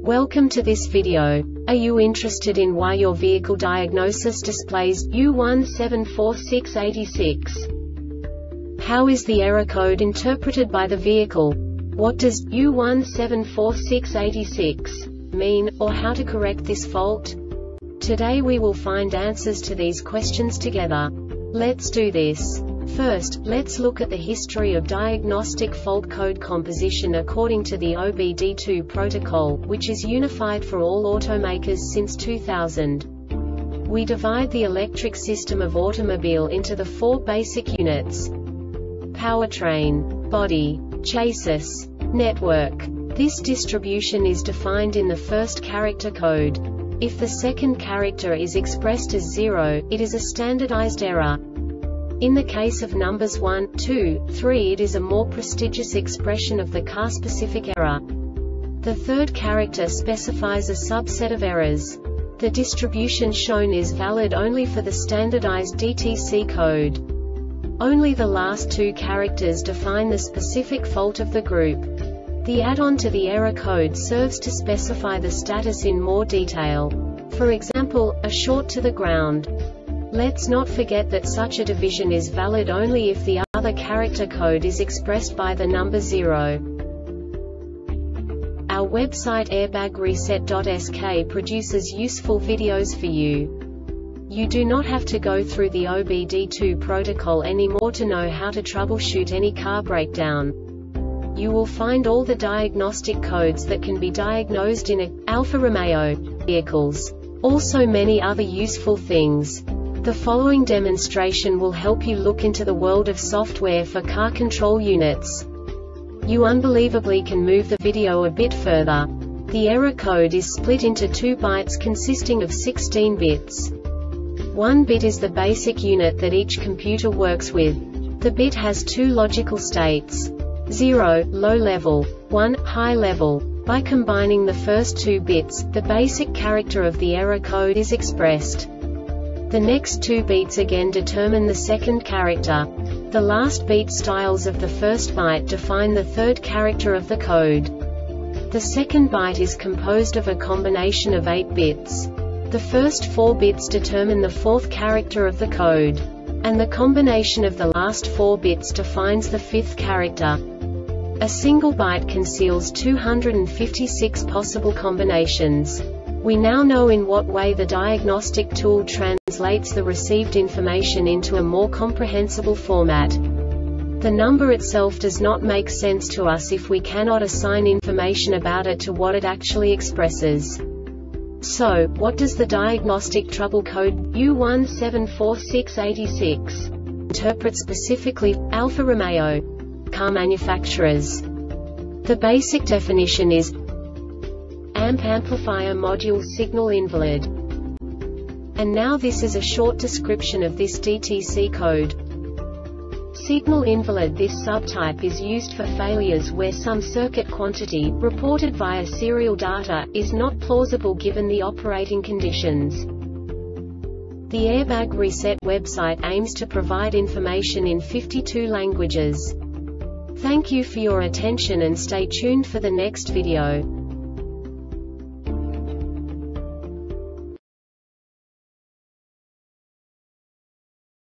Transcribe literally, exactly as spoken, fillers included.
Welcome to this video. Are you interested in why your vehicle diagnosis displays U one seven four six eight six? How is the error code interpreted by the vehicle? What does U one seven four six eight six mean, or how to correct this fault? Today we will find answers to these questions together. Let's do this. First, let's look at the history of diagnostic fault code composition according to the O B D two protocol, which is unified for all automakers since two thousand. We divide the electric system of automobile into the four basic units: powertrain, body, chassis, network. This distribution is defined in the first character code. If the second character is expressed as zero, it is a standardized error. In the case of numbers one, two, three, it is a more prestigious expression of the car-specific error. The third character specifies a subset of errors. The distribution shown is valid only for the standardized D T C code. Only the last two characters define the specific fault of the group. The add-on to the error code serves to specify the status in more detail. For example, a short to the ground. Let's not forget that such a division is valid only if the other character code is expressed by the number zero. Our website airbag reset dot S K produces useful videos for you. You do not have to go through the O B D two protocol anymore to know how to troubleshoot any car breakdown. You will find all the diagnostic codes that can be diagnosed in a Alfa Romeo vehicles. Also many other useful things. The following demonstration will help you look into the world of software for car control units. You unbelievably can move the video a bit further. The error code is split into two bytes consisting of sixteen bits. One bit is the basic unit that each computer works with. The bit has two logical states: zero, low level, one, high level. By combining the first two bits, the basic character of the error code is expressed. The next two beats again determine the second character. The last beat styles of the first byte define the third character of the code. The second byte is composed of a combination of eight bits. The first four bits determine the fourth character of the code. And the combination of the last four bits defines the fifth character. A single byte conceals two hundred fifty-six possible combinations. We now know in what way the diagnostic tool translates the received information into a more comprehensible format. The number itself does not make sense to us if we cannot assign information about it to what it actually expresses. So, what does the diagnostic trouble code U one seven four six eight six interpret specifically for Alfa Romeo car manufacturers? The basic definition is amp amplifier module signal invalid. And now this is a short description of this D T C code. Signal invalid. This subtype is used for failures where some circuit quantity, reported via serial data, is not plausible given the operating conditions. The Airbag Reset website aims to provide information in fifty-two languages. Thank you for your attention and stay tuned for the next video.